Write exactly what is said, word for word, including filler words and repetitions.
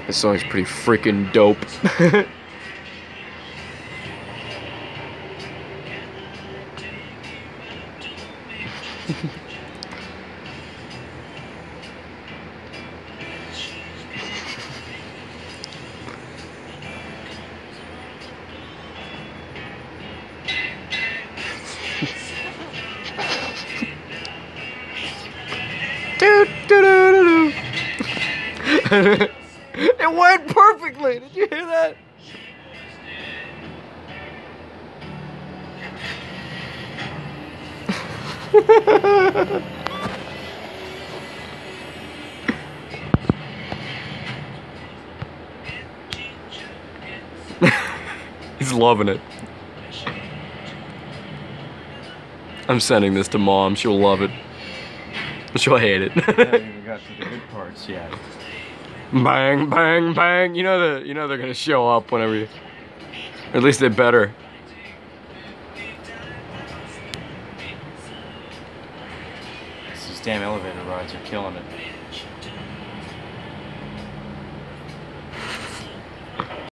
This song's pretty freaking dope. do, do, do, do, do. It went perfectly. Did you hear that? He's loving it. I'm sending this to Mom. She'll love it. She'll hate it. I haven't even got to the good parts yet. Bang, bang, bang. You know the, you know they're gonna show up whenever you, or at least they better. These damn elevator rides are killing it.